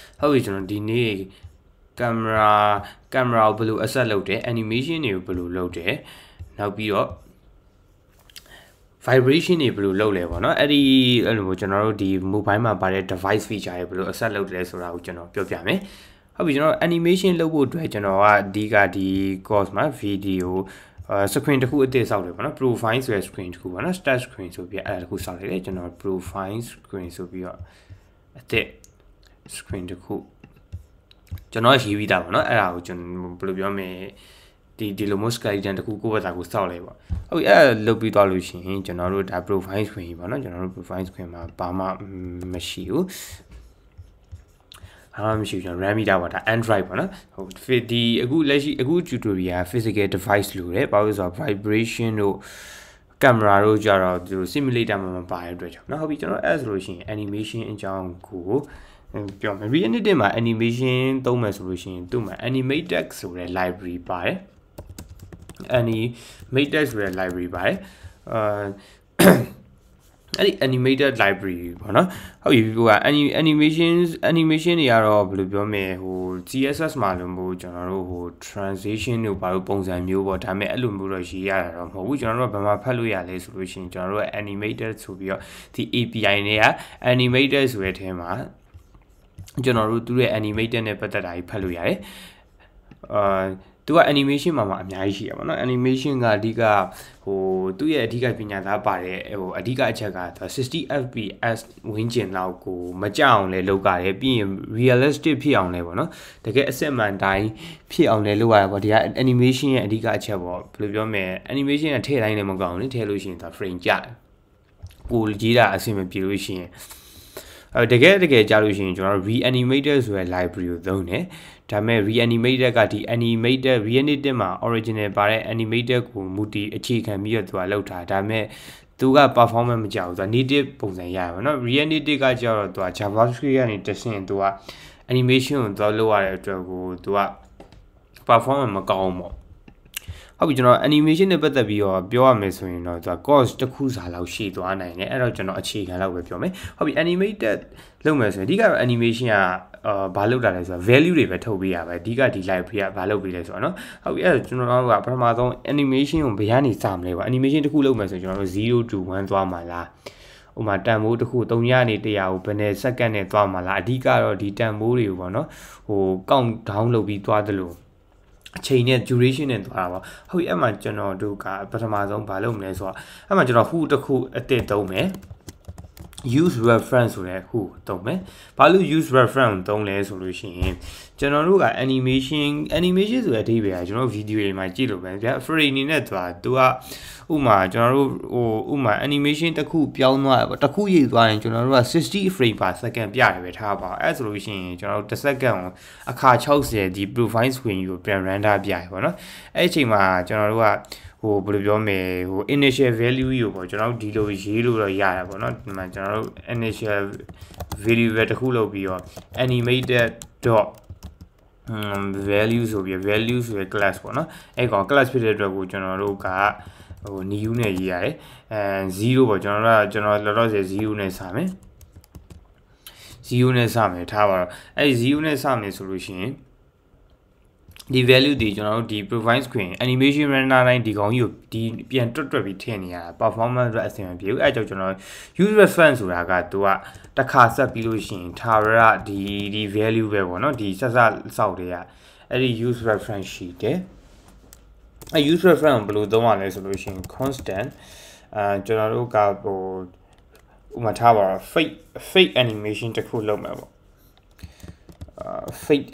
ဟုတ်ပြီကျွန်တော်ဒီနေ့ camera ဘယ်လို asset လုပ်တယ် animation တွေကိုဘယ်လိုလုပ်တယ်နောက်ပြီးတော့ vibration တွေဘယ်လိုလုပ်လဲပေါ့နော်အဲ့လိုကျွန်တော်တို့ဒီ mobile မှာပါတဲ့ device feature တွေဘယ်လို asset လုပ်တယ်ဆိုတာကိုကျွန်တော်ပြောပြမယ်ဟုတ်ပြီကျွန်တော် animation လုပ်ဖို့အတွက်ကျွန်တော်ကအဓိကဒီ course မှာ video screen တစ်ခုအသစ်ဆောက်တယ်ပေါ့နော် profile ဆိုတဲ့ screen တစ်ခုပေါ့နော် start screen ဆိုပြီးအဲ့ဒါတစ်ခုဆောက်လိုက်တယ်ကျွန်တော် profile screen ဆိုပြီးတော့အသစ် screen တစ်ခုကျွန်တော်ရေးပြီးသားပေါ့နော်အဲ့ဒါကိုကျွန်တော်ဘယ်လိုပြောမလဲဒီလိုမျိုး skeleton တစ်ခုကိုယ့်ဘာသာကိုစောက်လိုက်ပေါ့ဟုတ်ပြီအဲ့လုပ်ပြီးသွားလို့ရှိရင်ကျွန်တော်တို့ဒါ profile screen ပေါ့နော်ကျွန်တော်တို့ profile screen မှာဘာမှမရှိဘူးမရှိဘူးကျွန်တော် RAM မိတာပေါ့ဒါ Android ပေါ့နော်ဟုတ်ဒီအခုလက်ရှိအခု tutorial physical device လို့ရတယ်ဘာလို့ဆိုတော့ vibration တို့ camera တို့ကြတော့ဒီ simulator မှာမပါတဲ့အတွက်ကြောင့်เนาะဟုတ်ပြီကျွန်တော်အဲ့ဆိုလို့ရှိရင် animation အကြောင်းကိုပြောမယ် Reanimated မှာ animation သုံးမယ်ဆိုလို့ရှိရင်သူ့မှာ animated ဆိုတဲ့ library ပါတယ် animated ဆိုတဲ့ library ပါတယ်အဲ့ဒီ animated library ပေါ့နော်ဟုတ်ပြီဟိုက animation တွေကတော့ဘယ်လိုပြောမလဲဟို CSS မှာလို့မို့ကျွန်တော်တို့ဟို transition တို့ဘာလို့ပုံစံမျိုးပေါ့ဒါပေမဲ့အဲ့လိုမျိုးတော့ရေးရတာတော့မဟုတ်ဘူးကျွန်တော်တို့ကဘာမှဖတ်လို့ရလဲဆိုလို့ရှိရင်ကျွန်တော်တို့က animated ဆိုပြီးတော့ဒီ API တွေက animated ဆိုတဲ့အထဲမှာကျွန်တော်တို့သူရဲ့ animated နဲ့ပတ်သက်တာကြီးဖတ်လို့ရတယ်သူက animation မှာအများကြီးရှိရပါတော့ animation ကအဓိကဟိုသူ့ရဲ့အဓိကပညာသားပါတယ်ဟိုအဓိကအချက်က60 fps ဝန်းကျင်လောက်ကိုမကြအောင်လဲလုပ်ရတယ်ပြီးရင် realistic ဖြစ်အောင်လဲပေါ့နော်တကယ်အစစ်မှန်တိုင်းဖြစ်အောင်လဲလုပ်ရတာပေါ့ဒီက animation ရဲ့အဓိကအချက်ပေါ့ဘယ်လိုပြောမလဲ animation ကထည့်တိုင်းလည်းမကောင်းဘူးလေထည့်လို့ရှိရင်ဒါ frame ကျတယ်ကိုရေးတာအဆင်မပြေလို့ရှိရင်တကယ်ကြားလို့ရှိရင်ကျွန်တော်တို့ reanimated ဆိုတဲ့ library ကိုသုံးတယ်ဒါပေမဲ့ reanimated ကဒီ animated reanimated မှာ original ပါတဲ့ animated ကိုမူတည်အခြေခံပြီးတော့သူကလောက်ထားဒါပေမဲ့သူက performance မကြောက်ဘူးသူက native ပုံစံရရပါတော့ reanimated ကကျတော့သူက javascript ကနေတဆင့်သူက animation ကိုသွားလုပ်ရတဲ့အတွက်ကိုသူက performance မကောင်းဘူးပေါ့ဟုတ်ပြီကျွန်တော် animation နဲ့ပတ်သက်ပြီးတော့ပြောရမယ်ဆိုရင်တော့သူက course တစ်ခုစာလောက်ရှည်သွားနိုင်တယ်အဲ့တော့ကျွန်တော်အခြေခံလောက်ပဲပြောမယ်ဟုတ်ပြီ animated လုပ်မယ်ဆိုရင်အဓိကတော့ animation ကဘာလုပ်တာလဲဆိုတော့ value တွေပဲထုတ်ပေးရပါအဓိကဒီ library ကဘာလုပ်ပေးလဲဆိုတော့เนาะဟုတ်ပြီအဲ့တော့ကျွန်တော်တို့ကပထမဆုံး animation ကိုဘယ်ကနေစမလဲပေါ့ animation တစ်ခုလုပ်မယ်ဆိုရင်ကျွန်တော်တို့0 to 1သွားမှာလားဥမာတန်မိုးတစ်ခု3ရနေ100ကိုဘယ်နဲ့စက္ကန့်နဲ့သွားမှာလားအဓိကတော့ဒီတန်မိုးတွေကိုပေါ့เนาะဟို count down လုပ်ပြီးသွားတယ်လို့အချိန်နဲ့ duration နဲ့သွားတာပေါ့ဟုတ်ပြီအဲ့မှာကျွန်တော်တို့ကပထမဆုံးဘာလုပ်မလဲဆိုတော့အဲ့မှာကျွန်တော် who တစ်ခုအသစ်သုံးမယ် use reference ဆိုတဲ့ who သုံးမယ်ဘာလို့ use reference သုံးလဲဆိုလို့ရှိရင်ကျွန်တော်တို့က animation ဆိုတဲ့အဓိပ္ပာယ်ကကျွန်တော် video တွေမှာကြည့်လို့ပဲဗျာ frame အနေနဲ့သူကဥမာကျွန်တော်တို့ဥမာ animation တစ်ခုပြောင်းသွားတယ်ပေါ့တစ်ခုရေးသွားရင်ကျွန်တော်တို့က60 frame per second ပြတယ်ပဲထားပါအဲ့ဆိုလို့ရှိရင်ကျွန်တော်တို့တစ်စက္ကန့်ကိုအခါ60ဒီ profile screen ကိုပြန် render ပြရပေါ့နော်အဲ့အချိန်မှာကျွန်တော်တို့ကဟိုဘယ်လိုပြောမလဲဟို initial value ကိုပေါ့ကျွန်တော်တို့ဒီလိုရေးလို့တော့ရတာပေါ့နော်ဒီမှာကျွန်တော်တို့ initial value ပဲတစ်ခုလုပ်ပြီးတော့ animated dot value ဆိုပြီး value ဆိုတဲ့ class ပေါ့နော်အဲ့ကောင် class ဖြစ်တဲ့အတွက်ကိုကျွန်တော်တို့ကဟို new နဲ့ရေးရတယ်0ပေါ့ကျွန်တော်လောလောဆယ်0နဲ့စမယ်0နဲ့စမယ်ထားပါတော့အဲ့0နဲ့စမယ်ဆိုလို့ရှိရင်ဒီ value ဒီကျွန်တော်တို့ဒီ profile screen animation render တိုင်းဒီကောင်ကြီးကိုဒီပြန်တွတ်ပြီးထည့်နေရတာ performance အတွက်အဆင်မပြေဘူးအဲကြောင့်ကျွန်တော် use reference ဆိုတာကသူကတစ်ခါဆက်ပြီးလို့ရှိရင်ထာဝရဒီ value ပဲပေါ့နော်ဒီဆက်စောက်တွေကအဲ့ဒီ use reference ရှိတယ်အဲ use reference ဘယ်လိုသုံးရလဲဆိုလို့ရှိရင် constant ကျွန်တော်တို့ကဟိုဥပမာထားပါတော့ fake animation တစ်ခုလုပ်မယ်ပေါ့fake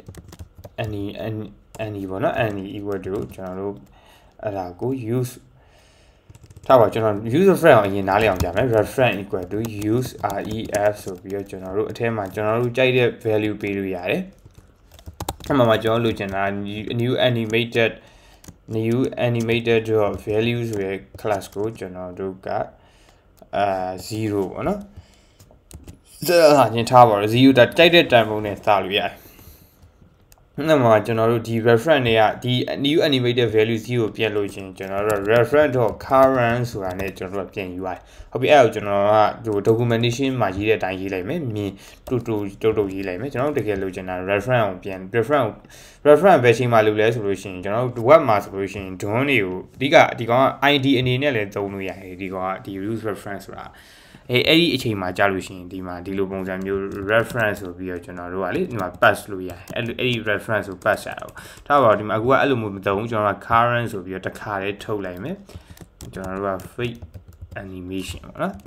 any ပေါ့နော် any equal to ကျွန်တော်တို့အဲ့ဒါကို use ထားပါကျွန်တော် user friend အရင်နားလည်အောင်ကြားမယ် reference equal to use ref ဆိုပြီးတော့ကျွန်တော်တို့အထဲမှာကျွန်တော်တို့ကြိုက်တဲ့ value ပေးလို့ရတယ်အဲ့မှာကျွန်တော်လိုချင်တာ new animated value ဆိုတဲ့ class ကိုကျွန်တော်တို့က0ပေါ့နော်ဒါချင်းထားပါတော့0ဒါကြိုက်တဲ့တန်ဖိုးနဲ့စလို့ရတယ်那么ကျွန်တော်တို့ဒီ reference တွေကဒီ new animated value 0ကိုပြန်လို့ချင်းကျွန်တော်တို့ reference.current ဆိုတာနဲ့ကျွန်တော်တို့ပြန်ယူရတယ်ဟုတ်ပြီအဲ့ဒါကိုကျွန်တော်ကဟို documentation မှာရေးတဲ့အတိုင်းရေးလိုက်မယ်မြင်တူရေးလိုက်မယ်ကျွန်တော်တို့တကယ်လို့ကျွန်တော် reference ကိုပြန် reference ဘယ်ချိန်မှာလုပ်လဲဆိုလို့ရှိရင်ကျွန်တော်တို့ web မှာဆိုလို့ရှိရင် DOM တွေကိုအဓိကဒီကောင်က ID အနေနဲ့လည်းသုံးလို့ရတယ်ဒီကောင်ကဒီ use reference ဆိုတာအဲ့ဒီအချိန်မှာကြာလို့ရှိရင်ဒီမှာဒီလိုပုံစံမျိုး reference ဆိုပြီးတော့ကျွန်တော်တို့ကလေဒီမှာ pass လို့ရတယ်အဲ့ဒီ reference ကို pass ရတော့ထားပါတော့ဒီမှာအခုကအဲ့လိုမျိုးမသုံးကျွန်တော်က current ဆိုပြီးတော့တစ်ခါလေးထုတ်လိုက်မယ်ကျွန်တော်တို့က fake animation ပေါ့နော်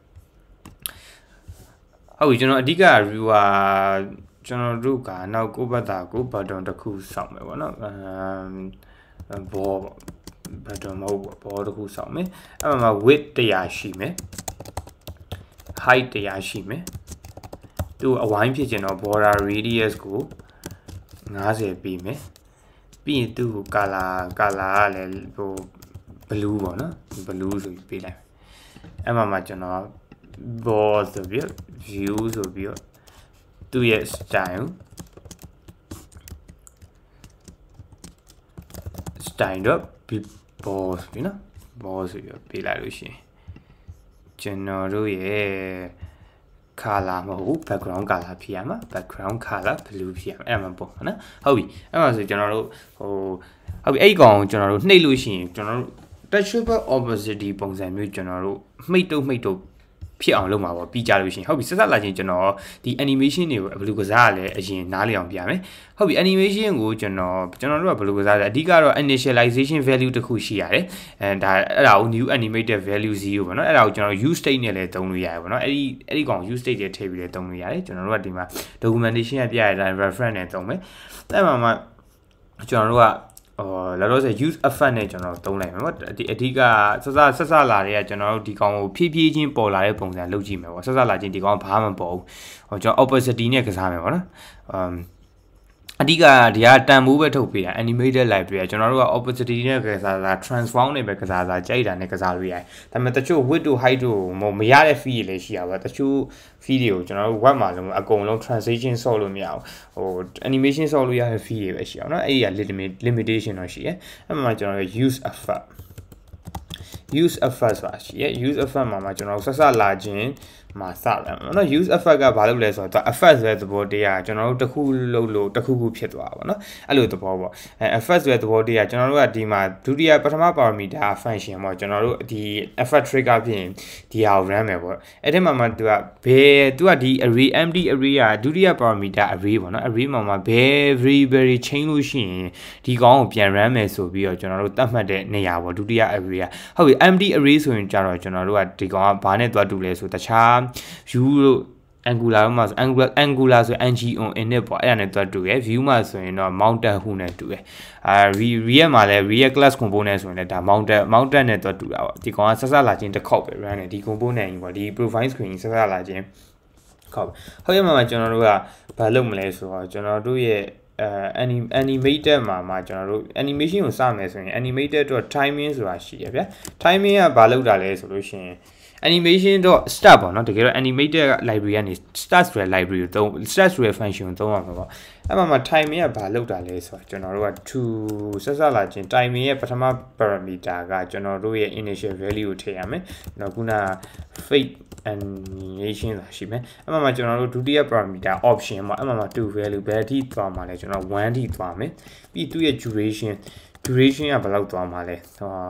ဟုတ်ပြီကျွန်တော်အဓိက review ကကျွန်တော်တို့ကနောက်ကိုပတ်တာကို button တစ်ခုစောင့်မယ်ပေါ့နော်ဘောပေါ့ button မဟုတ်ဘောတစ်ခုစောင့်မယ်အဲ့မှာ width 100ရှိမယ်height 100ရှိမယ်သူအဝိုင်းဖြစ်ကျင်တော့ border radius ကို50ပေးမယ်ပြီးရင်သူ့ကို color ကလည်းဟို blue ပေါ့နော် blue ဆိုပြီးပေးလိုက်အဲ့မှာကျွန်တော် board ဆိုပြီး view ဆိုပြီးသူ့ရဲ့ style တော့ board ပြီနော် board ဆိုပြီးပေးလိုက်လို့ရှိရင်ကျွန်တော်တို့ရဲ့ color မဟုတ် background color ဖြစ်ရမှာ background color blue ဖြစ်ရမှာအဲ့မှာပေါ့နော်ဟုတ်ပြီအဲ့မှာဆိုကျွန်တော်တို့ဟုတ်ပြီအဲ့ကောင်ကိုကျွန်တော်တို့နှိပ်လို့ရှိရင်ကျွန်တော်တို့ touchable opacity ပုံစံမျိုးကျွန်တော်တို့မှိတ်တုပ်ဖြစ်အောင်လုပ်မှာပေါ့ပြီးကြလို့ရှိရင်ဟုတ်ပြီဆက်လာချင်းကျွန်တော်ဒီ animation တွေကိုဘယ်လိုကစားရလဲအရင်နားလည်အောင်ပြမယ်ဟုတ်ပြီ animation ကိုကျွန်တော်တို့ကဘယ်လိုကစားလဲအဓိကတော့ initialization value တစ်ခုရှိရတယ်အဲ့ဒါကို new animated value 0ပေါ့နော်အဲ့ဒါကိုကျွန်တော် use state နဲ့လည်းသုံးလို့ရတယ်ပေါ့နော်အဲ့ဒီကောင် use state တွေထည့်ပြီးလည်းသုံးလို့ရတယ်ကျွန်တော်တို့ကဒီမှာ documentation ကပြရတဲ့အတိုင်း reference နဲ့သုံးမယ်အဲ့မှာကျွန်တော်တို့ကလာတော့ဆို use effect နဲ့ကျွန်တော်သုံးလိုက်မယ်ပေါ့ဒီအဓိကဆက်လာတွေကကျွန်တော်တို့ဒီကောင်ကိုဖြည်းဖြည်းချင်းပေါ်လာတဲ့ပုံစံလုပ်ကြည့်မယ်ပေါ့ဆက်လာချင်းဒီကောင်ဘာမှမပေါ်ဘူးကျွန်တော် opacity နဲ့ကစားမယ်ပေါ့နော်အဓိကဒီကတန်ဖိုးပဲထုတ်ပေးတာ animated library ကျွန်တော်တို့က opacity နဲ့ကစားတာ transform နဲ့ပဲကစားတာကြိုက်တာနဲ့ကစားလို့ရတယ်ဒါပေမဲ့တချို့ width တို့ height တို့မရတဲ့ feel တွေလည်းရှိရပါတချို့ feel တွေကိုကျွန်တော်တို့ web မှာလုံးအကုန်လုံး translation ဆော့လို့မရဘူးဟို animation ဆော့လို့ရတဲ့ feel တွေပဲရှိအောင်เนาะအဲ့ဒီက limitation တော့ရှိရဲအဲ့မှာကျွန်တော် use effectဆိုတာရှိရဲ use effect မှာကျွန်တော်ဆက်လာခြင်းမှာစတယ်เนาะ use effect ကဘာလုပ်လဲဆိုတော့ effect ဆိုတဲ့သဘောတရားကျွန်တော်တို့တစ်ခုလုပ်လို့တစ်ခုဖြစ်သွားပါเนาะအဲ့လိုသဘောပေါ့effect ဆိုတဲ့သဘောတရားကျွန်တော်တို့ကဒီမှာဒုတိယပထမ parameter function ပေါ့ကျွန်တော်တို့ဒီ effect trigger ဖြစ်ရင်ဒီဟာကို run မယ်ပေါ့အဲ့ဒီမှာသူကဒီ array empty array ကဒုတိယ parameter array ပေါ့เนาะ array မှာဘယ် variable chain လို့ရှိရင်ဒီကောင်ကိုပြန် run မယ်ဆိုပြီးတော့ကျွန်တော်တို့သတ်မှတ်တဲ့နေရာပေါ့ဒုတိယ array ကဟုတ်ပြီ empty array ဆိုရင်ကြတော့ကျွန်တော်တို့ကဒီကောင်ကဘာနဲ့တွားတူလဲဆိုတခြား view လို့ angular မှာဆို angular ဆို ng on init ပေါ့အဲ့ဒါနဲ့တွားတူရယ် view မှာဆိုရင်တော့ mounted ဟုနဲ့တူရယ်react မှာလည်း react class component ဆိုရင်လည်းဒါ mounted နဲ့တွားတူတာပေါ့ဒီကောင်ကဆက်လာခြင်းတစ်ခေါက်ပဲ run တယ်ဒီ component ကြီးပေါ့ဒီ profile screen ဆက်လာခြင်းခေါက်ဟုတ်ရမှာကျွန်တော်တို့ကဘာလုပ်မလဲဆိုတော့ကျွန်တော်တို့ရဲ့animated မှာကျွန်တော်တို့ animation ကိုစမယ်ဆိုရင် animated တော့ timing ဆိုတာရှိရဗျာ timing ကဘာလုပ်တာလဲဆိုလို့ရှိရင် animation တော့ start ပေါ့နော်တကယ်တော့ animated library ကနေ start ဆိုတဲ့ library ကိုသုံး start ဆိုတဲ့ function ကိုသုံးရမှာပေါ့အဲ့မှာ timing ကဘာလုပ်တာလဲဆိုတော့ကျွန်တော်တို့က to ဆက်လာခြင်း timing ရဲ့ပထမ parameter ကကျွန်တော်တို့ရဲ့ initial value ကိုထည့်ရမယ်နောက်ခုန fake animation ဆိုတာရှိမယ်အဲ့မှာကျွန်တော်တို့ဒုတိယ parameter option ပေါ့အဲ့မှာ2 value ဘယ်အထိသွားမှာလဲကျွန်တော်1အထိသွားမယ်ပြီးသူ့ရဲ့ duration ကဘယ်လောက်သွားမှာလဲ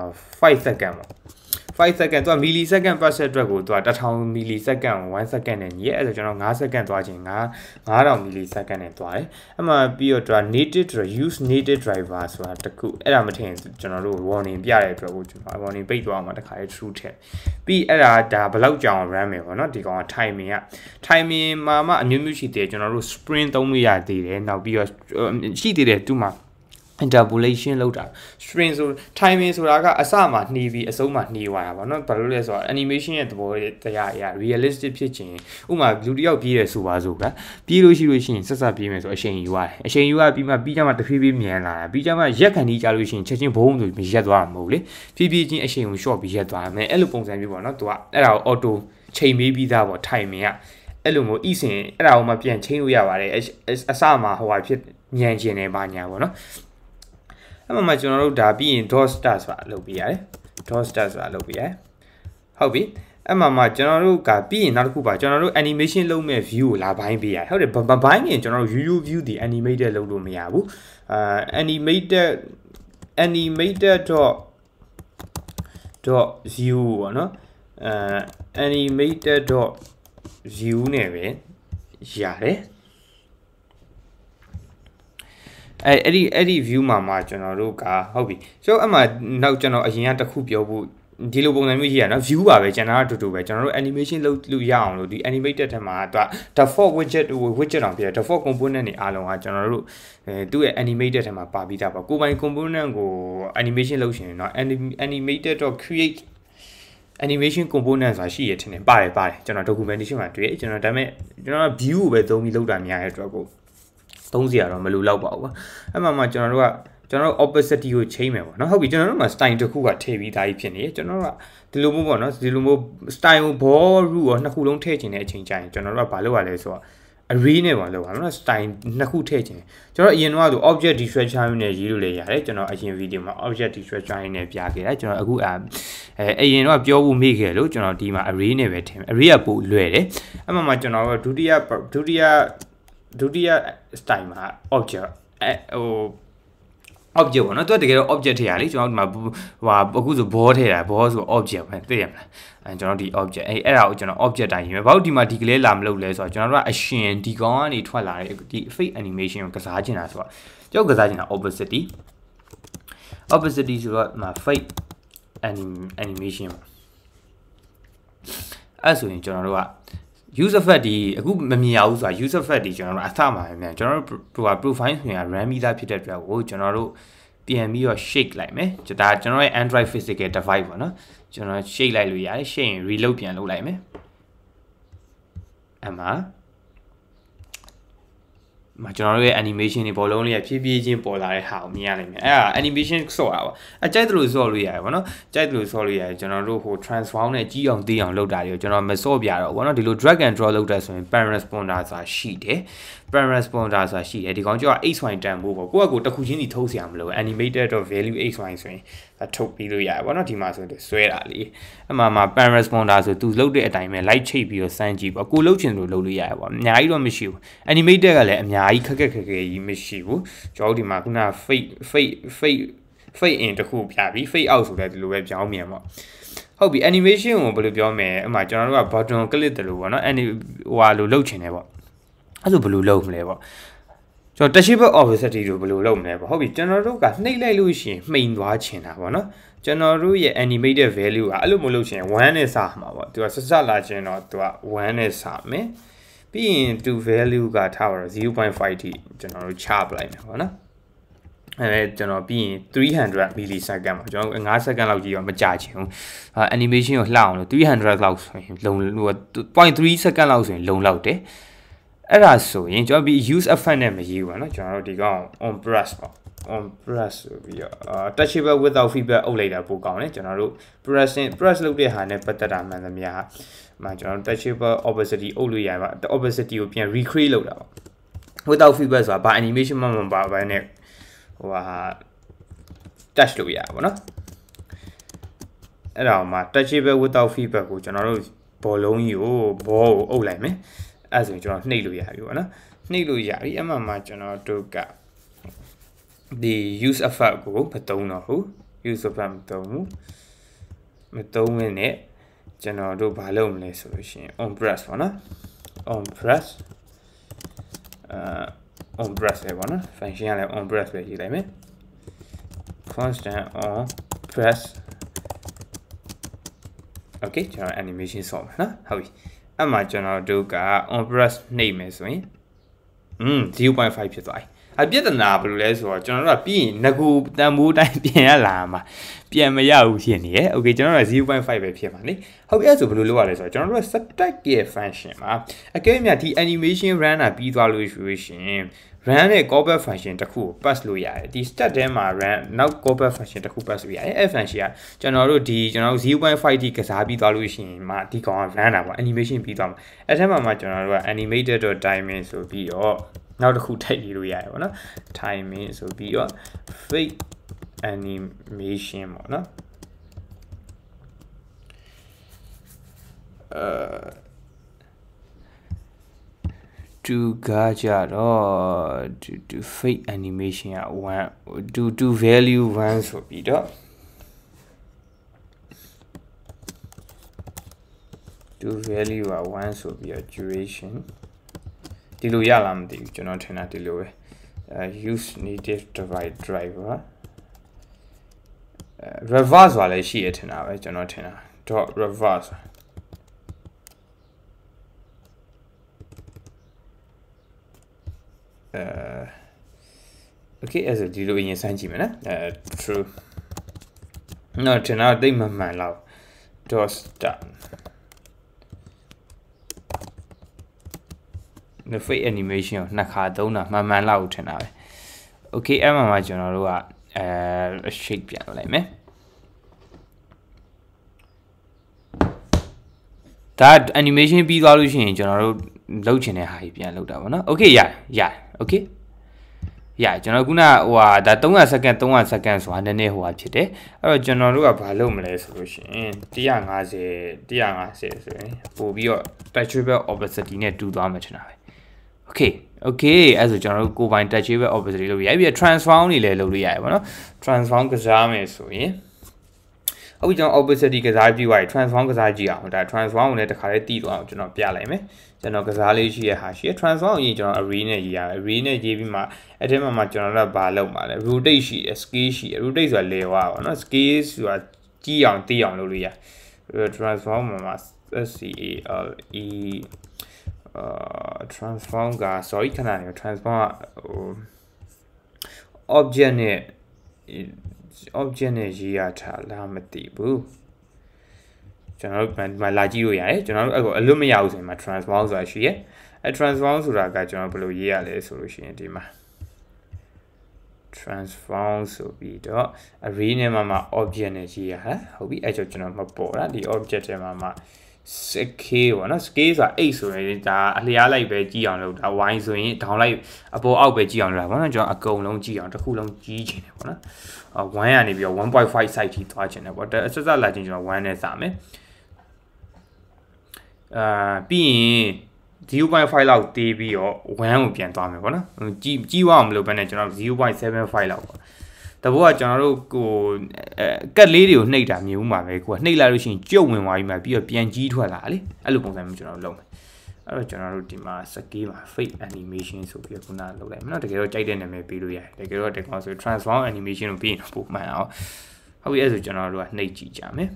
5 second ပေါ့5 second သူက millisecond per second အတွက်ကိုသူက1000 millisecond ကို1 second နဲ့ညီအဲ့ဒါကျွန်တော်5 second သွားခြင်း9000 millisecond နဲ့သွားတယ်အဲ့မှာပြီးတော့သူက use native driver ဆိုတာတခုအဲ့ဒါမထင်ကျွန်တော်တို့ warning ပြတဲ့အတွက်ကိုကျွန်တော် warning ပိတ်သွားအောင်မှာတခါလေး true ထည့်ပြီးအဲ့ဒါဘယ်လောက်ကြာအောင် run မယ်ပေါ့နော်ဒီကောင်က timing မှာအမျိုးမျိုးရှိသေးတယ်ကျွန်တော်တို့ sprint သုံးလို့ရသေးတယ်နောက်ပြီးတော့ရှိသေးတယ်သူ့မှာinterpolation လောက်တာ string ဆို timing ဆိုတာကအစမှာနှီးပြီးအဆုံးမှာနှီးသွားတာပေါ့နော်ဘာလို့လဲဆိုတော့ animation ရဲ့သဘောတရားအရာ realistic ဖြစ်ခြင်းဥပမာလူတစ်ယောက်ပြေးတယ်ဆိုပါစို့ဗျာပြေးလို့ရှိရင်ဆက်ပြေးမယ်ဆိုအချိန်ယူရတယ်အချိန်ယူရပြီးကြမှာတဖြည်းဖြည်းမြန်လာတာပြီးကြမှာရက်ခံတီးကြလို့ရှိရင်ချက်ချင်းဘုံဆိုပြီးရက်သွားတာမဟုတ်လေဖြည်းဖြည်းချင်းအချိန်ကို short ပြီးရက်သွားမယ်အဲ့လိုပုံစံမျိုးပေါ့နော်သူကအဲ့ဒါကို auto ချိန်ပေးပြီးသားပေါ့ timing ကအဲ့လိုမျိုး easy အဲ့ဒါကိုမှပြန်ချိန်လို့ရပါတယ်အစမှာဟိုဟာဖြစ်မြန်ကျင်နေပါညာပေါ့နော်အဲ့မှာကျွန်တော်တို့ဒါပြီးရင် dot start ဆိုတာလုပ်ပြရတယ် dot start ဆိုတာလုပ်ပြရတယ်ဟုတ်ပြီအဲ့မှာကျွန်တော်တို့ကပြီးရင်နောက်တစ်ခုပါကျွန်တော်တို့ animation လုပ်မဲ့ view ကိုလာဘိုင်းပေးရတယ်ဟုတ်တယ်ဘိုင်းရင်ကျွန်တော်တို့ view ဒီ animated လုပ်လို့မရဘူးanimated dot view ပေါ့နော်animated dot view နဲ့ပဲရတယ်အဲ့ဒီ view မှာကျွန်တော်တို့ကဟုတ်ပြီဆိုတော့အမှနောက်ကျွန်တော်အရင်ကတစ်ခုပြောဖို့ဒီလိုပုံစံမျိုးရှိရနော် view ပါပဲကျွန်တော်ကတူတူပဲကျွန်တော်တို့ animation လုပ်လို့ရအောင်လို့ဒီ animated ထဲမှာသူက default widget အောင်ပြတယ် default component တွေအားလုံးကကျွန်တော်တို့သူ့ရဲ့ animated ထဲမှာပါပြီးသားပါကိုယ်ပိုင် component ကို animation လုပ်ရှင်เนาะ animated.create animation component ဆိုတာရှိရထင်တယ်ပါတယ်ကျွန်တော် documentation မှာတွေ့ကျွန်တော်ဒါပေမဲ့ကျွန်တော် view ကိုပဲသုံးပြီးလုပ်တာများတဲ့အတွက်ကိုသုံးစရာတော့မလိုတော့ပါဘူးကွာအဲ့မှာကျွန်တော်တို့ opacity ကိုချိန်မယ်ပေါ့နော်ဟုတ်ပြီကျွန်တော်တို့မှာ style တစ်ခုကထည့်ပြီးသားကြီးဖြစ်နေကျွန်တော်တို့ကဒီလိုမျိုးပေါ့နော်ဒီလိုမျိုး style ကိုဘောรูရောနှစ်ခုလုံးထည့်ချင်တဲ့အချိန်ကျရင်ကျွန်တော်တို့ကဘာလုပ်ရလဲဆိုတော့ array နဲ့ပေါ့လုပ်ပါနော် style နှစ်ခုထည့်ချင်ကျွန်တော်အရင်တော့ object destructure နဲ့ရေးလို့လည်းရတယ်ကျွန်တော်အရင် video မှာ object destructure နဲ့ပြခဲ့တာကျွန်တော်အခုအရင်တော့ပြောဖို့မေ့ခဲ့လို့ကျွန်တော်ဒီမှာ array နဲ့ပဲထည့်မယ် array ကပိုလွယ်တယ်အဲ့မှာကျွန်တော်တို့ဒုတိယ style မှာ object object ပေါ့နော်သူကတကယ်တော့ object ထည့်ရလေကျွန်တော်ဒီမှာဟိုအခုဆိုဘောထည့်တာဘောဆို object ပဲသိရမလားကျွန်တော်ဒီ object အဲ့ဒါကိုကျွန်တော် object တိုင်းရေးမယ်ဘာလို့ဒီမှာဒီကလေးလာမလုပ်လဲဆိုတော့ကျွန်တော်တို့ကအရှင်ဒီကောင်ကနေထွက်လာတဲ့ဒီ fake animation ကိုကစားချင်တာဆိုတော့ကျွန်တော်ကစားချင်တာ opacity ဆိုတော့ဒီမှာ fake animation အဲ့ဆိုရင်ကျွန်တော်တို့ကuser effect ဒီအခုမမြင်ရဘူးဆိုတာ user effect ဒီကျွန်တော်တို့အစမှာမြန်ကျွန်တော်တို့ profile ဆိုရင် run ပြီးသားဖြစ်တဲ့အတွက်ကိုကျွန်တော်တို့ပြန်ပြီးတော့ shake လိုက်မယ်ဒါကျွန်တော်ရဲ့ Android physical device ပေါ့နော်ကျွန်တော် shake လိုက်လို့ရတယ် shake ရင် reload ပြန်လုပ်လိုက်မယ်အမှကျွန်တော်တို့ရဲ့ animation တွေဘောလုံးလေးဖြည်းဖြည်းချင်းပေါ်လာတဲ့ဟာကိုမြင်ရနိုင်မယ်အဲ့ဒါ animation ဆော့တာပါကြိုက်တယ်လို့ဆော့လို့ရတယ်ဗောနော်ကြိုက်တယ်လို့ဆော့လို့ရတယ်ကျွန်တော်တို့ဟို transform နဲ့ကြီးအောင်သေးအောင်လုပ်တာတွေကိုကျွန်တော်မဆော့ပြတော့ဗောနော်ဒီလို drag and drop လုပ်တဲ့ဆိုရင် parent responder ဆိုတာရှိတယ်ဒီကောင်ကျော်က xy တန်ဖို့ပေါ့ကိုယ့်အကိုတစ်ခုချင်းစီထုတ်เสียမလို့ animated.value xy ဆိုရင်ထုတ်ပြီးလို့ရတယ်ဗောနော်ဒီမှာဆိုဆွဲတာလေအမှမှာ parent responder ဆိုသူလုပ်တဲ့အတိုင်းပဲ light ချိတ်ပြီးတော့စမ်းကြည့်ပေါ့ကိုလုပ်ချင်လို့လုပ်လို့ရတယ်ဗောအများကြီးတော့မရှိဘူး animated ကလည်းအများကြီးခက်ကြီးမရှိဘူးကျွန်တော်ဒီမှာခုန fade in တခုပြပြီး fade out ဆိုတဲ့ဒီလိုပဲပြောင်းမြန်ပေါ့ဟုတ်ပြီ animation ကိုဘယ်လိုပြောမလဲအမှကျွန်တော်တို့က button click တယ်လို့ဗောနော်ဟိုဟာလိုလုပ်ချင်တယ်ဗောအဲ့ဆိုဘယ်လိုလုပ်မလဲဗောကျွန်တော် touchable opacity တို့ဘယ်လိုလုပ်မလဲဗောဟုတ်ပြီကျွန်တော်တို့ကနှိပ်လိုက်လို့ရှိရင်မှိန်သွားချင်တာဗောနော်ကျွန်တော်တို့ရဲ့ animated value ကအဲ့လိုမလုပ်ချင်1နဲ့စမှာဗောသူကဆက်လာချင်တော့သူက1နဲ့စမယ်ပြီးရင် to value ကထားပါတော့ 0.5 ထိကျွန်တော်တို့ချပလိုက်မယ်ဗောနော်အဲကျွန်တော်ပြီးရင်300 millisecond ပါကျွန်တော်5 second လောက်ကြီးတော့မကြာချင်ဘူး animation ကိုလှအောင်လို့300လောက်ဆိုရင်လုံ0.3 second လောက်ဆိုရင်လုံလောက်တယ်အဲ့ဒါဆိုရင်ကျွန်တော်ပြီး use effect နဲ့မရေးဘူးဗောနော်ကျွန်တော်တို့ဒီကောင် on brush ပေါ့ on brush ဆိုပြီးတော့touchable without feedback အုပ်လိုက်တာပိုကောင်းတယ်ကျွန်တော်တို့ brush လုပ်တဲ့ဟာနဲ့ပတ်သက်တာမှန်သမျှမှာကျွန်တော် touchable opacity အုပ်လို့ရပါ opacity ကိုပြန် recreate လုပ်တာပေါ့ without feedback ဆိုတာဘာ animation မှမပါဘဲနဲ့ဟိုဟာ touch လို့ရပါဗောနော်အဲ့ဒါမှ touchable without feedback ကိုကျွန်တော်တို့ဘောလုံးကြီးကိုဘောကိုအုပ်လိုက်မယ်အဲ့ဆိုရင်ကျွန်တော်နှိပ်လို့ရပြီဗောနော်နှိပ်လို့ရပြီအမှန်မှကျွန်တော်တို့ကဒီ use effect ကိုမသုံးတော့ဘူး use effect မသုံးဝင်နဲ့ကျွန်တော်တို့ဘာလုပ်မလဲဆိုလို့ရှိရင် on brush ဗောနော် on brush ပဲဗောနော် function ကလည်း on brush ပဲရေးလိုက်မယ် constant on brush okay ကျွန်တော် animation ဆော့မယ်နော်ဟုတ်ပြီအဲ့မှာကျွန်တော်တို့က on brush နှိပ်မယ်ဆိုရင်0.5 ဖြစ်သွားပြီအပြဿနာဘယ်လိုလဲဆိုတော့ကျွန်တော်တို့ကပြီးရင်ငကူတန်ဖိုးတိုင်းပြင်ရလာမှာပြန်မရဘူးဖြစ်နေရယ် okay ကျွန်တော်တို့က 0.5 ပဲဖြစ်ပါလေဟုတ်ပြီအဲ့ဆိုဘယ်လိုလုပ်ရလဲဆိုတော့ကျွန်တော်တို့က stack ရဲ့ function မှာအကဲမြတ်ဒီ animation run တာပြီးသွားလို့ဆိုရှင် run နဲ့ callback function တစ်ခုကို pass လို့ရတယ်ဒီ stack ထဲမှာ run နောက် callback function တစ်ခု pass လို့ရတယ်အဲ့ function ကကျွန်တော်တို့0.5 ထိကစားပြီးသွားလို့ရှိရင်မှဒီကောင်က run တာပေါ့ animation ပြီးသွားမှာအဲ့ထဲမှာကျွန်တော်တို့က animated.timing ဆိုပြီးတော့နောက်တစ်ခုထည့်လို့ရတယ်ပေါ့နော် timing ဆိုပြီးတော့ fake animation ပေါ့နော်တူကကြတော့ to fake animation က1 to value 1ဆိုပြီးတော့ to value က1ဆိုပြီးတော့ duration ဒီလိုရလားမသိဘူးကျွန်တော်ထင်တာဒီလိုပဲuse native divide driver reverse ဆိုတာလည်းရှိရထင်တာပဲကျွန်တော်ထင်တာ dot reverse okay အဲ့ဒါဒီလိုအရင်စမ်းကြည့်မယ်နော်true နော်ထင်တာတိတ်မမှန်လောက် dot start the fake animation ကိုနှစ်ခါသုံးတာမှန်လောက်ထင်တာပဲ okay အဲ့မှာကျွန်တော်တို့ကshape ပြန်လုပ်လိုက်မယ်ဒါ animation ပြီးသွားလို့ရှိရင်ကျွန်တော်တို့လုပ်ချင်တဲ့ဟာကြီးပြန်လုပ်တာပေါ့နော် okay ရ okay ရကျွန်တော်ခုနဟိုဟာဒါ300စက္ကန့်ဆိုတာနည်းနည်းဟိုဟာဖြစ်တယ်အဲ့တော့ကျွန်တော်တို့ကဘာလုပ်မလဲဆိုလို့ရှိရင်150ဆိုရင်ပို့ပြီးတော့ touchable opacity နဲ့တူသွားမှာထင်တာပဲ okay အဲ့ဆိုကျွန်တော်တို့ကိုယ်ပိုင် touchable opacity လုပ်ရပြီး transform တွေလည်းလုပ်လို့ရတယ်ပေါ့နော် transform ကစားမယ်ဆိုရင်အခုကျွန်တော် opacity ကစားကြည့်သွားပြီ transform ကစားကြည့်အောင်ဒါ transform ကိုလည်းတစ်ခါလေးတည်သွားအောင်ကျွန်တော်ပြလိုက်မယ်ကျွန်တော်ကစားလေးရှိရဟာရှိရ transform ကိုကျွန်တော် array နဲ့ရေးရတယ် array နဲ့ရေးပြီးမှအဲ့ထဲမှာကျွန်တော်တို့ဘာလုပ်မှာလဲ rotate ရှိတယ် scale ရှိတယ် rotate ဆိုတာလေဝါပေါ့နော် scale ဆိုတာကြီးအောင်တည်အောင်လုပ်လို့ရ transform မှာ scale transform က sorry ခဏနေ transform ကobject နဲ့ရေးရထားလားမသိဘူးကျွန်တော်တို့မလာကြည့်လို့ရတယ်ကျွန်တော်တို့အလွတ်မရဘူးဆိုရင်မှာ transform ဆိုတာရှိရဲအဲ transform ဆိုတာကကျွန်တော်ဘယ်လိုရေးရလဲဆိုလို့ရှိရင်ဒီမှာ transform ဆိုပြီးတော့ array နဲ့မှာ object နဲ့ရေးရတာဟုတ်ပြီအဲကြောင့်ကျွန်တော်မပေါ်တာဒီ object ထဲမှာ scale ပေါ့နော် scale ဆိုတာ 8 ဆိုရင်ဒါအလျားလိုက်ပဲကြည့်အောင်လုပ်တာ y ဆိုရင် down လိုက်အပေါ်အောက်ပဲကြည့်အောင်လုပ်တာပေါ့နော်ကျွန်တော်အကုန်လုံးကြည့်အောင်တစ်ခုလုံးကြီးချင်တယ်ပေါ့နော်1ကနေပြီးတော့ 1.5 size ထိသွားချင်တယ်ပေါ့အစစလာချင်းကျွန်တော်1နဲ့စမယ်ပြီးရင်0.5 လောက်တေးပြီးတော့1ကိုပြန်သွားမယ်ပေါ့နော်ကြီးဝအောင်မလုပ်ဘဲနဲ့ကျွန်တော်0.75 လောက်ပေါ့တဘောကကျွန်တော်တို့ကိုကတ်လေးတွေကိုနှိပ်တာမြင်ဦးမှာပဲကိုကနှိပ်လိုက်လို့ရှိရင်ကျုပ်ဝင်သွားပြီးမှပြီးတော့ပြန်ကြီးထွက်လာလေအဲ့လိုပုံစံမျိုးကျွန်တော်လုပ်မယ်အဲ့တော့ကျွန်တော်တို့ဒီမှာ scale မှာ fake animation ဆိုပြီးခုနလုပ်လိုက်မယ်နော်တကယ်တော့ကြိုက်တဲ့နာမည်ပေးလို့ရတယ်တကယ်တော့ဒီကောင်ဆို transform animation ကိုပြီးရင်ပုံမှန်အောင်ဟုတ်ပြီအဲ့ဆိုကျွန်တော်တို့ကနှိပ်ကြည့်ကြမယ်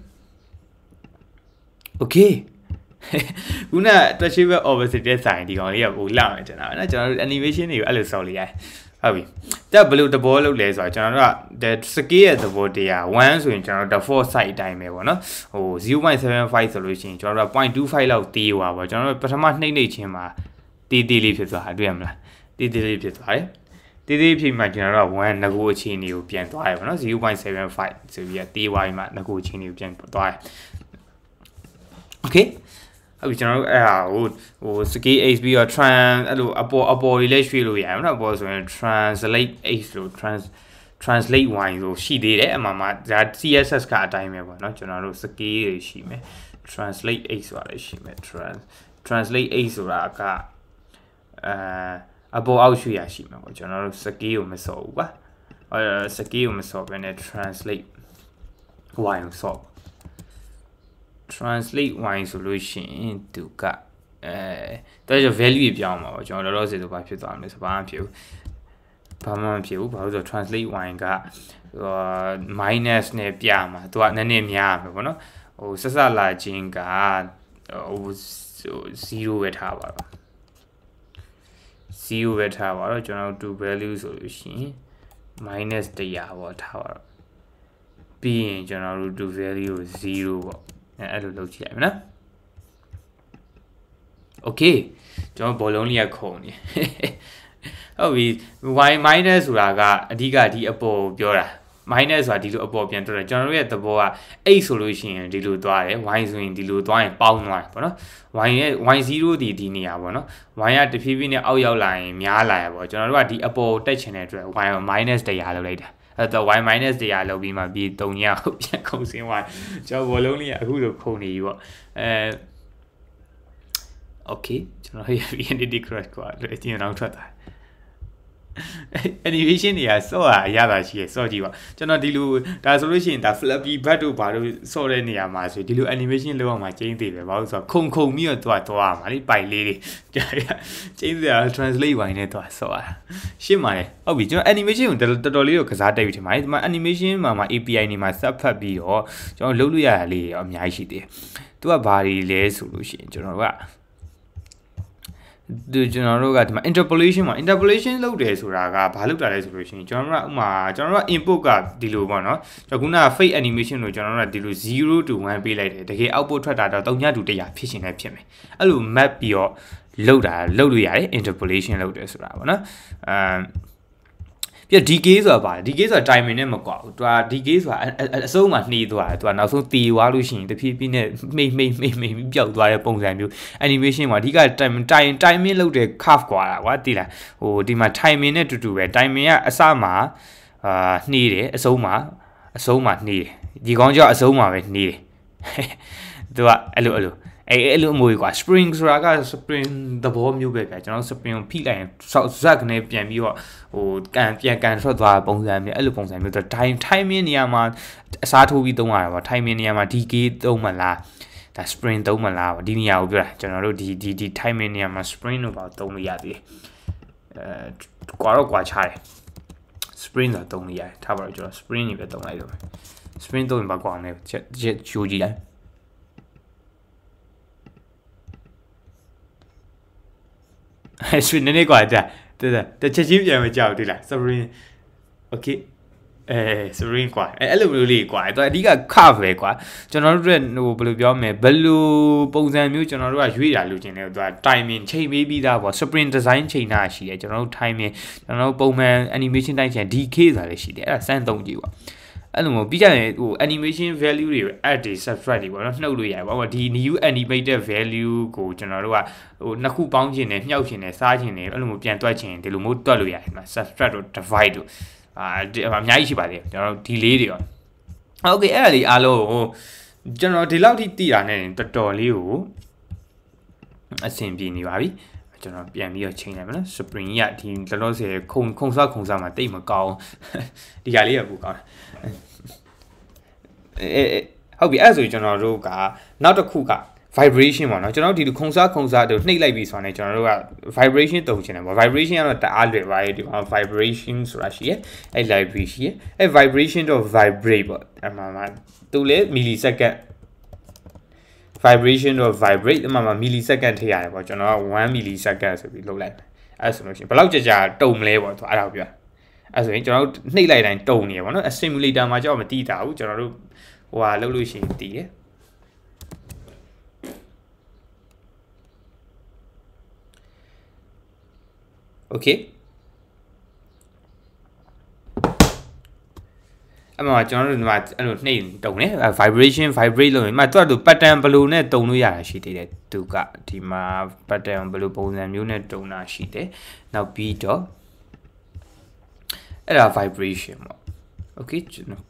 okay ခုန touchable opacity ဆိုင်ဒီကောင်လေးကဟိုလှမယ်ကျွန်တော်နော်ကျွန်တော်တို့ animation တွေကိုအဲ့လိုဆော်လိုက်ရတယ်ဟုတ်ပြီတက်ဘယ်လိုသဘောလုပ်လဲဆိုတော့ကျွန်တော်တို့က scale ရဲ့သဘောတရား1ဆိုရင်ကျွန်တော်တို့ default size အတိုင်းပဲပေါ့နော်ဟို 0.75 ဆိုလို့ရှိရင်ကျွန်တော်တို့က 0.25 လောက်တေးသွားပါကျွန်တော်တို့ပထမနှိမ့်ချင်းမှာတေးလေးဖြစ်သွားတာတွေ့ရမလားတေးလေးဖြစ်သွားတယ်တေးဖြစ်မှကျွန်တော်တို့က1ငကိုအခြေအနေကိုပြန်သွားရပါတော့ 0.75 ဆိုပြီးတေးဝိုင်းမှာငကိုအခြေအနေကိုပြန်သွားရ okay ဟုတ်ပြီကျွန်တော်တို့အဲ့ဟာဟို scale h ပြီးတော့ trans အဲ့လိုအပေါ်တွေလည်းရွှေ့လို့ရတယ်နော်အပေါ်ဆိုရင် translate h လို့ translate y လို့ရှိသေးတယ်အမှမှာဒါ css ကအတိုင်းပဲပေါ့နော်ကျွန်တော်တို့ scale တွေရှိမယ် translate h ဆိုတာလည်းရှိမယ် translate h ဆိုတာကအပေါ်အောက်ရွှေ့ရရှိမှာပေါ့ကျွန်တော်တို့ scale ကိုမစော်ဘူးပါscale ကိုမစော်ဘဲနဲ့ translate y ကိုစော်translate y ဆိုလို့ရှိရင်သူကတော်ရ value ပြောင်းမှာပေါ့ကျွန်တော်လောလောဆယ်ဆိုဘာဖြစ်သွားမလဲဆိုဘာမှမဖြစ်ဘူးဘာလို့ဆို translate y ကminus နဲ့ပြမှာသူကနည်းနည်းများမှာပေါ့နော်ဟိုဆက်ဆက်လာခြင်းကဟို0ပဲထားပါတော့ 0ပဲထားပါတော့ကျွန်တော်တို့ value ဆိုလို့ရှိရင် minus 100ပေါ့ထားပါတော့ပြီးရင်ကျွန်တော်တို့ to value 0ပေါ့အဲ့လိုလုပ်ကြည့်လိုက်မယ်နော် okay ကျွန်တော်ဘောလုံးလေးကခုံနေဟုတ်ပြီ y minus ဆိုတာကအဓိကဒီအပေါ်ပြောတာ minus ဆိုတာဒီလိုအပေါ်ပြန်တွက်တယ်ကျွန်တော်တို့ရဲ့သဘောက 8 ဆိုလို့ရှိရင်ဒီလိုသွားတယ် y ဆိုရင်ဒီလိုသွားရင်ပေါင်းသွားတယ်ပေါ့နော် y ရဲ့ y0 ဒီနေရာပေါ့နော် y ကတဖြည်းဖြည်းနဲ့အောက်ရောက်လာရင်များလာရပေါ့ကျွန်တော်တို့ကဒီအပေါ်တက်ချင်တဲ့အတွက် y ကို minus 100လောက်လိုက်တာအဲ့တော့ y minus 100လောက်ပြီးမှပြီး3ညကိုပြန်ခုံစင်းသွားကျွန်တော်ဘောလုံးလေးကအခုလိုခုံနေပြီပေါ့okay ကျွန်တော်ရဲ့ identity crash ကလည်းတင်အောင်ထွက်တာanimation တွေကစော့ရတာရှိရစော့ကြည့်ပါကျွန်တော်ဒီလိုဒါဆိုလို့ရှိရင်ဒါ flappy bird တို့ဘာလို့စော့တဲ့နေရာမှာဆိုဒီလို animation လောက်အောင်မှာကျင်းသေးတယ်ဘာလို့ဆိုတော့ခုံပြီးတော့သွားရမှာလေပိုင်လေးတွေကျင်းသေးတာ translate ဝိုင်းနဲ့သွားစော့ရတာရှင်းပါတယ်ဟုတ်ပြီကျွန်တော် animation ကိုတော်တော်လေးကိုကစားတက်ပြီထင်ပါတယ်ဒီမှာ animation မှာ API နေမှာ set ဖတ်ပြီးတော့ကျွန်တော်လုပ်လို့ရတာလေးရောအများကြီးရှိသေးတယ်သူကဘာတွေလဲဆိုလို့ရှိရင်ကျွန်တော်ကကျွန်တော်တို့ကဒီမှာ interpolation လုပ်တယ်ဆိုတာကဘာလုပ်တာလဲဆိုလို့ရှိရင်ကျွန်တော်တို့ကဥမာကျွန်တော်တို့က input ကဒီလိုပေါ့နော်ကျွန်တော်ခုနက fake animation ကိုကျွန်တော်တို့ကဒီလို0 to 1ပေးလိုက်တယ်တကယ် output ထွက်တာတော့3ညတူ100ဖြစ်ရှင်လည်းဖြစ်မယ်အဲ့လို map ပြီးတော့လုပ်လို့ရတယ် interpolation လုပ်တယ်ဆိုတာပေါ့နော်ပြ DK ဆိုတာပါ DK ဆိုတာ timing နဲ့မကွာဘူးသူက DK ဆိုတာအဆုံးမှာနှီးသွားတယ်သူကနောက်ဆုံးတည်သွားလို့ရှိရင်တဖြည်းဖြည်းနဲ့မိတ်ပျောက်သွားတဲ့ပုံစံမျိုး animation မှာအဓိက timing လုပ်တဲ့ curve ကွာတာကွာသိလားဟိုဒီမှာ timing နဲ့တူတူပဲ timing ကအစမှာနှီးတယ်အဆုံးမှာနှီးတယ်ဒီကောင်းကြောက်အဆုံးမှာပဲနှီးတယ်သူကအဲ့လိုအမွေကွာ spring ဆိုတာက spring သဘောမျိုးပဲဗျာကျွန်တော် spring ကိုဖိလိုက်ရင်ဇက်ကနေပြန်ပြီးတော့ဟိုကန်ထွက်သွားပုံစံမျိုးအဲ့လိုပုံစံမျိုးဆို timing နေရာမှာအစားထိုးပြီးသုံးရတာပေါ့ timing နေရာမှာ DK သုံးမလားဒါ spring သုံးမလားပေါ့ဒီနေရာကိုပြောတာကျွန်တော်တို့ဒီ timing နေရာမှာ spring လို့ပါသုံးလို့ရသေးတယ်ကွာတော့ကွာချတယ် spring တော့သုံးလို့ရတယ်ထားပါတော့ကျွန်တော် spring ကြီးပဲသုံးလိုက်တော့ spring သုံးရင်ပါကွာနဲ့ချက်ချိုးကြည့်လိုက်ဆွေးနည်းနည်းกว่าတချက်ချင်းပြန်မကြောက်သေးလား Spring okay Spring กว่าအဲ့လိုမျိုးလေးกว่าသူအဓိက curve ပဲกว่าကျွန်တော်တို့ဟိုဘယ်လိုပြောမလဲဘယ်လိုပုံစံမျိုးကျွန်တော်တို့ကရွေးတာလို့တင်တယ်သူက timing ချိန်ပေးပြီးသားပေါ့ Spring design ချိန်တာရှိတယ်ကျွန်တော်တို့ timing ကျွန်တော်တို့ပုံမှန် animation တိုင်းချိန် DK ဆိုတာလည်းရှိတယ်အဲ့ဒါစမ်းသုံးကြည့်ပါအဲ့လိုမျိုးပြီးကြရင်ဟို animation value တွေ add တွေ subtract တွေပေါ့နော်နှုတ်လို့ရတယ်ပေါ့ဒီ new animated value ကိုကျွန်တော်တို့ကဟိုနှစ်ခုပေါင်းခြင်းနဲ့မြှောက်ခြင်းနဲ့စားခြင်းနဲ့အဲ့လိုမျိုးပြန်တွက်ခြင်းဒီလိုမျိုးတွက်လို့ရတယ်မှာ subtract တို့ divide တို့အများကြီးရှိပါသေးတယ်ကျွန်တော်တို့ဒီလေးတွေရော okay အဲ့ဒါလေးအားလုံးဟိုကျွန်တော်ဒီလောက်ထိသိတာနဲ့တော်တော်လေးကိုအဆင်ပြေနေပါပြီကျွန်တော်ပြန်ပြီးတော့ချိန်လိုက်မယ်နော် spring ကဒီလောလောဆယ်ခုံစားမှာတိတ်မကောင်းဒီဟာလေးကပူကောင်းဟုတ်ပြီအဲ့ဆိုကျွန်တော်တို့ကနောက်တစ်ခုက vibration ပေါ့နော်ကျွန်တော်ဒီခုံစားတို့နှိပ်လိုက်ပြီဆိုတော့ကျွန်တော်တို့က vibration တုံချင်တယ်ပေါ့ vibration ကတော့တအားလွယ်ပါတယ်ဒီမှာ vibration ဆိုတာရှိရဲ့အဲ့ library ရှိရဲ့အဲ့ vibration တော့ vibrate ပေါ့အဲ့မှာသူလေ millisecond vibration တော့ vibrate အမှန်မှာ millisecond ထည့်ရတယ်ပေါ့ကျွန်တော်က1 millisecond ဆိုပြီးလုပ်လိုက်အဲ့ဆိုလို့ရှိရင်ဘယ်လောက်ကြာတုံမလဲပေါ့သူအဲ့ဒါကိုပြောအဲ့ဆိုရင်ကျွန်တော်တို့နှိပ်လိုက်တိုင်းတုံနေရပေါ့နော် simulator မှာကြောက်မတီးတာဘူးကျွန်တော်တို့ဟိုဟာလုပ်လို့ရှိရင်တီးတယ်โอเคအမှန်ကျွန်တော်တို့ဒီမှာအဲ့လိုနှိပ်တုံတယ် vibration vibrate လုပ်ရင်မှသူကသူ pattern ဘယ်လိုနဲ့တုံလို့ရတာရှိသေးတယ်သူကဒီမှာ pattern ဘယ်လိုပုံစံမျိုးနဲ့တုံတာရှိတယ်နောက်ပြီးတော့အဲ့ဒါ vibration ပေါ့ okay ကျွန်တော်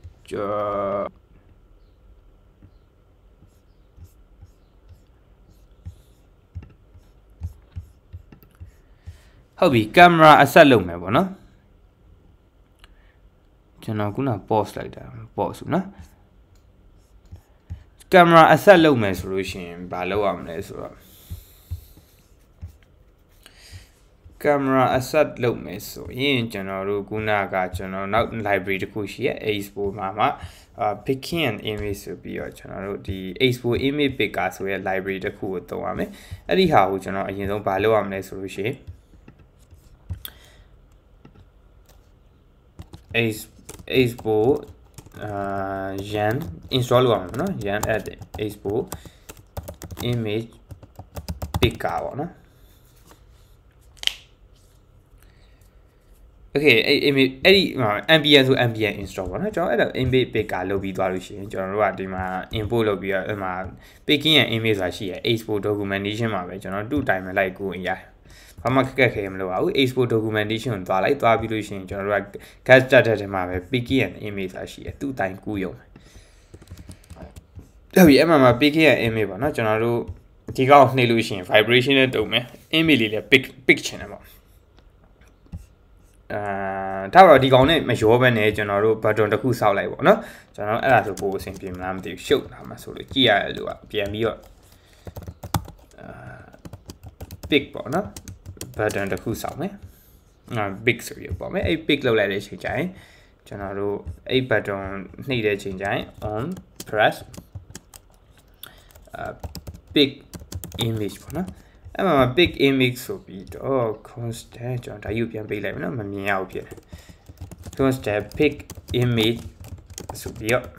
ဟုတ်ပြီ camera အဆက်လုပ်မယ်ပေါ့နော်ကျွန်တော်ခုန pause လိုက်တာ pause နော် camera အဆက်လုပ်မယ်ဆိုလို့ရှိရင်ဘာလုပ်ရမလဲဆိုတော့ camera အဆက်လုပ်မယ်ဆိုရင်ကျွန်တော်တို့ခုနကကျွန်တော်နောက် library တစ်ခုရှိရဲ့ Expo မှာpicking an image ဆိုပြီးတော့ကျွန်တော်တို့ဒီ Expo image picker ဆိုရဲ့ library တစ်ခုကိုသုံးရမယ်အဲ့ဒီဟာကိုကျွန်တော်အရင်ဆုံးဘာလုပ်ရမလဲဆိုလို့ရှိရင် Expo yan install လုပ်ရမှာเนาะ yan add Expo image picker ပေါ့เนาะ okay အဲ့ဒီ ambient ဆို ambient install ပေါ့เนาะကျွန်တော်အဲ့ဒါ image picker လုပ်ပြီးသွားလို့ရှိရင်ကျွန်တော်တို့ကဒီမှာ import လုပ်ပြီးတော့အဲ့မှာ picking ရဲ့ image ဆိုတာရှိရယ် Expo documentation မှာပဲကျွန်တော်တူ့တိုင်းမှာလိုက်ကိုရဘာမှခက်ခဲမလို့ပါဘူး Expo documentation ကိုသွားပြီးလို့ရှိရင်ကျွန်တော်တို့က gas starter ထဲမှာပဲ picking ရဲ့ image ဆိုတာရှိရယ်တူ့တိုင်းကူးရုံပဲအဲ့မှာ picking ရဲ့ image ပေါ့เนาะကျွန်တော်တို့ဒီကောင်နှိပ်လို့ရှိရင် vibration နဲ့တုံမယ် image လေးလည်း pick ချင်တယ်ပေါ့ဒါတော့ဒီကောင်နဲ့မရောဘဲနဲ့ကျွန်တော်တို့ button တစ်ခုစောက်လိုက်ပေါ့နော်ကျွန်တော်အဲ့ဒါဆိုပို့အဆင်ပြေမလားမသိဘူးရှုပ်လာမှာဆိုလို့ကြည့်ရတယ်လို့ပြန်ပြီးတော့pick ပေါ့နော် button တစ်ခုစောက်မယ်big ဆိုပြီးပေါ့မယ်အဲ့ pick လောက်လိုက်တဲ့အချိန်ကျရင်ကျွန်တော်တို့အဲ့ button နှိပ်တဲ့အချိန်ကျရင် on press pick image ပေါ့နော်အဲ့မှာ big image ဆိုပြီးတော့ constant ကျွန်တော်ဒါယူပြန်ပေးလိုက်မယ်နော်မမြင်ရဘူးဖြစ်တယ် constant pick image ဆိုပြီးတော့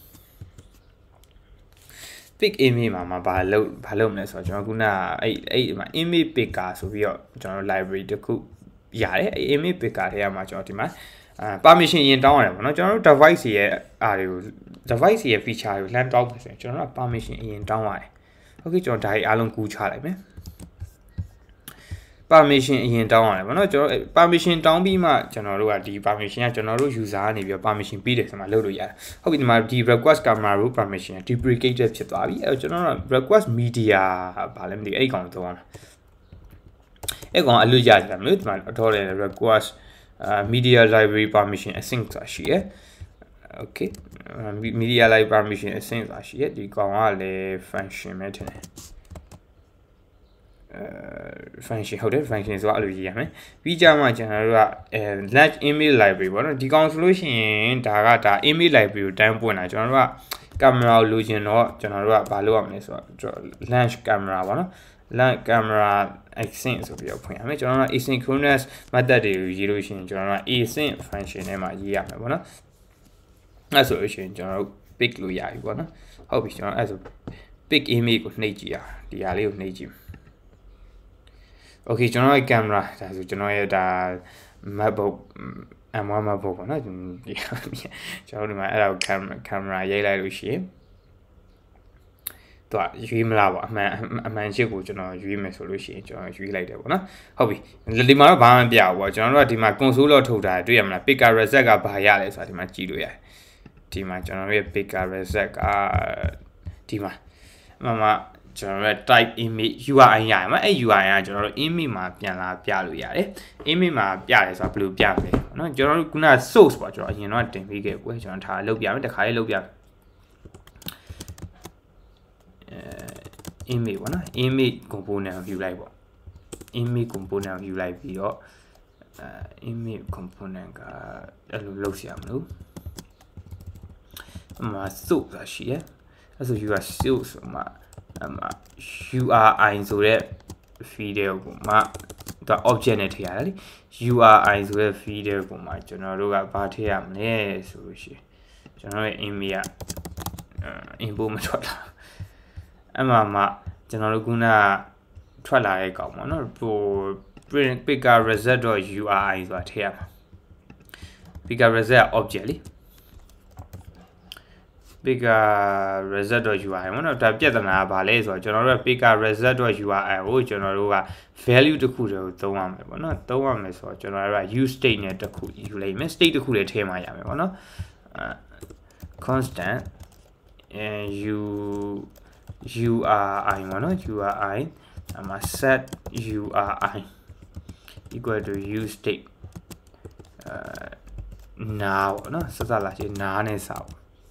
pick image မှာဘာလုပ်မလဲဆိုတော့ကျွန်တော်ခုနအဲ့မှာ image picker ဆိုပြီးတော့ကျွန်တော် library တစ်ခုရတယ်အဲ့ image picker ထဲမှာကျွန်တော်ဒီမှာpermission ရင်တောင်းရတယ်ပေါ့နော်ကျွန်တော်တို့ device ရဲ့အားတွေကို device ရဲ့ feature တွေကိုလှမ်းတောင်းမယ်ဆိုရင်ကျွန်တော်တို့ permission ရင်တောင်းရတယ် okay ကျွန်တော်ဒါကြီးအားလုံးကူးချလိုက်မယ်permission အရင်တောင်းရတယ်ဗောနော်ကျွန်တော် permission တောင်းပြီးမှကျွန်တော်တို့ကဒီ permission ကကျွန်တော်တို့ user ကနေပြီး permission ပေးတယ်ဆိုမှလုပ်လို့ရတယ်ဟုတ်ပြီဒီမှာဒီ request camera root permission deprecated ဖြစ်သွားပြီအဲကျွန်တော်တို့ request media ဘာလဲမသိအဲ့ကောင်သုံးအောင်အဲ့ကောင်အလွတ်ရတယ်မလို့ဒီမှာထော်တယ် request media library permission async ဆိုတာရှိရယ် okay media library permission async ဆိုတာရှိရယ်ဒီကောင်ကလည်း function ပဲထင်တယ်function ဟုတ်တယ် function ဆိုတာအဲ့လိုရေးရမယ်ပြီးကြမှာကျွန်တော်တို့ကlarge image library ပေါ့နော်ဒီကောင်ဆိုလို့ရှိရင်ဒါ image library ကိုတန်းပွင့်တာကျွန်တော်တို့က camera ကိုလိုချင်တော့ကျွန်တော်တို့ကဘာလုပ်ရမလဲဆိုတော့ launch camera ပေါ့နော် launch camera async ဆိုပြီးတော့ဖွင့်ရမယ်ကျွန်တော်တို့ asynchronous method တွေကိုရေးလို့ရှိရင်ကျွန်တော်တို့က async function ထဲမှာရေးရမယ်ပေါ့နော်အဲ့ဆိုလို့ရှိရင်ကျွန်တော်တို့ pick လို့ရပြီပေါ့နော်ဟုတ်ပြီကျွန်တော်အဲ့ဆို pick image ကိုနှိပ်ကြည့်ရဒီဟာလေးကိုနှိပ်ကြည့်okay ကျွန်တော်ရဲ့ camera ဒါဆိုကျွန်တော်ရဲ့ဒါ MacBook M1 MacBook ပေါ့နော်ကျွန်တော်ဒီမှာအဲ့ဒါကို camera ရိုက်လိုက်လို့ရှိရင်တော့ရွေးမလားပေါ့အမှန်ရှစ်ကိုကျွန်တော်ရွေးမယ်ဆိုလို့ရှိရင်ကျွန်တော်ရွေးလိုက်တယ်ပေါ့နော်ဟုတ်ပြီဒီမှာတော့ဘာမှမပြဘူးပေါ့ကျွန်တော်တို့ကဒီမှာ console လောက်ထုတ်တာတွေ့ရမလား picker reset ကဘာရလဲဆိုတာဒီမှာကြည့်လို့ရတယ်ဒီမှာကျွန်တော်ရဲ့ picker reset ကဒီမှာကျွန်တော်တို့ type image URI ရမှာအဲ့ URI ကကျွန်တော်တို့ image မှာပြန်လာပြလို့ရတယ် image မှာပြတယ်ဆိုတာဘယ်လိုပြမလဲเนาะကျွန်တော်တို့ခုန source ပေါ့ကျွန်တော်အရင်တော့တင်ပေးခဲ့ပွဲကျွန်တော်ထားလုပ်ပြမယ်တခါလေးလုပ်ပြမယ်image ပေါ့နော် image component ကိုယူလိုက်ပေါ့ image component ကိုယူလိုက်ပြီးတော့image component ကအဲ့လိုလုပ်ရမလို့အမှ source ဆိုတာရှိရအဲ့ဆို URI source ဆိုမှURI ဆိုတဲ့ field ကိုမှဒါ object နဲ့ထည့်ရတယ်လေ URI ဆိုတဲ့ field ကိုမှကျွန်တော်တို့ကဘာထည့်ရမလဲဆိုလို့ရှိရင်ကျွန်တော်ရဲ့ image ကimport မထွက်လာအဲ့မှာကျွန်တော်တို့ခုနထွက်လာတဲ့ကောင်ပေါ့နော်ဟို picker reset.uri ဆိုတာထည့်ရမှာ picker reset object လေ picker reset.ui ပေါ့နော်ဒါပြဿနာကဘာလဲဆိုတော့ကျွန်တော်တို့က picker reset.ui ကိုကျွန်တော်တို့က value တစ်ခုတည်းကိုသုံးရမယ်ပေါ့နော်သုံးရမယ်ဆိုတော့ကျွန်တော်တို့က use state နဲ့တစ်ခုယူလိုက်မယ် state တစ်ခုလည်းထည့်မှရမယ်ပေါ့နော် constant and URI ပေါ့နော် URI အမှ set URI equal to use state now နော်စစလာချင် now နဲ့စာ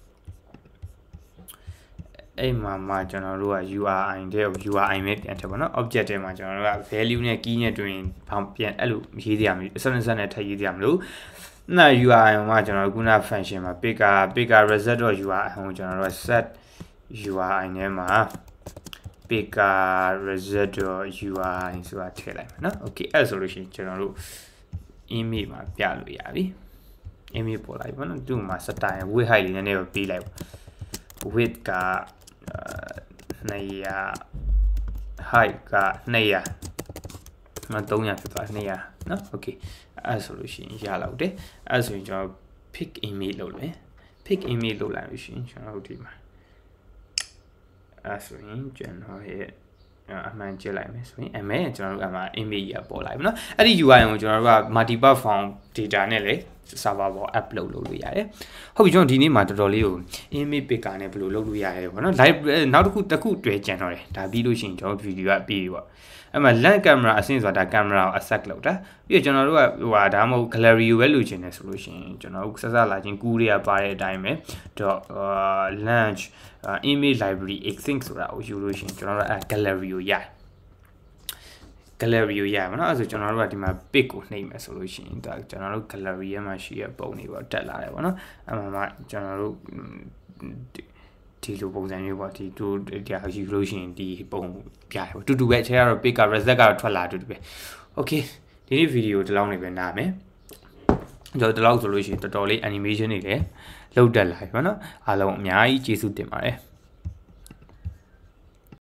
အဲ့မှာကျွန်တော်တို့က URI တဲ့ URI ပဲပြန်ထည့်ပါနော် object ထဲမှာကျွန်တော်တို့က value နဲ့ key နဲ့တွင်ပြန်အဲ့လိုရေးစရာမလိုစနဲ့ထည့်ရေးစရာမလိုနာ URI မှာကျွန်တော်တို့ခုန function မှာ picker reset.ui ကိုကျွန်တော်တို့ set URI ထဲမှာ picker reset.ui ဆိုတာထည့်လိုက်မယ်နော် okay အဲ့ဆိုလို့ရှိရင်ကျွန်တော်တို့ image မှာပြလို့ရပြီ image ပေါ်လိုက်ပေါ့နော်သူ့မှာ style width height လေးနည်းနည်းပဲပေးလိုက် width က200 height က200300ဖြစ်သွား200နော် okay အဲ့ဆိုလို့ရှိရင်ရလောက်တယ်အဲ့ဆိုရင်ကျွန်တော် pick image လုပ်မယ် pick image လုပ်လိုက်လို့ရှိရင်ကျွန်တော်တို့ဒီမှာအဲ့ဆိုရင်ကျွန်တော်ရဲ့အမှန်ကြည့်လိုက်မယ်ဆိုရင်အမေကျွန်တော်တို့အမှ image ရပေါ်လိုက်ပြီနော်အဲ့ဒီ UI ကိုကျွန်တော်တို့က multiple form data နဲ့လေ server ပေါ် upload လုပ်လို့ရတယ်ဟုတ်ပြီကျွန်တော်ဒီနေ့မှာတော်တော်လေးကို image picker နဲ့ဘယ်လိုလုပ်လို့ရတယ်ပေါ့နော် live နောက်တစ်ခုတွေ့ကြံတော့တယ်ဒါပြီးလို့ရှိရင်ကျွန်တော် video ကပြီးပြီပေါ့အဲ့မှာ lens camera အဆင့်ဆိုတာဒါ camera ကို accept လုပ်တာပြီးတော့ကျွန်တော်တို့ကဒါမှမဟုတ် gallery ကိုပဲလိုချင်တယ်ဆိုလို့ရှိရင်ကျွန်တော်တို့ဆက်လာချင်းကူးတွေကပါတဲ့အတိုင်းပဲ launch image library async ဆိုတာကိုယူလို့ရှိရင်ကျွန်တော်တို့အဲ့ gallery ကိုရ gallery ကိုရပါတော့အဲ့ဆိုကျွန်တော်တို့ကဒီမှာ pic ကိုနှိပ်မယ်ဆိုလို့ရှိရင်ဒါကျွန်တော်တို့ gallery ရဲ့မှာရှိတဲ့ပုံတွေပေါ့တက်လာတယ်ပေါ့နော်အဲ့မှာကျွန်တော်တို့ဒီလိုပုံစံမျိုးပေါ့ဒီတူတရားယူလို့ရှိရင်ဒီပုံပြရတယ်ပေါ့တူတူပဲအချက်ကတော့ pic က result ကတော့ထွက်လာတူတူပဲ okay ဒီနေ့ video ဒီလောက်နေပဲနားမယ်ကျွန်တော်ဒီလောက်ဆိုလို့ရှိရင်တော်တော်လေး animation တွေလည်းလောက်တက်လာပြီပေါ့နော်အားလုံးအများကြီးကျေးဇူးတင်ပါတယ်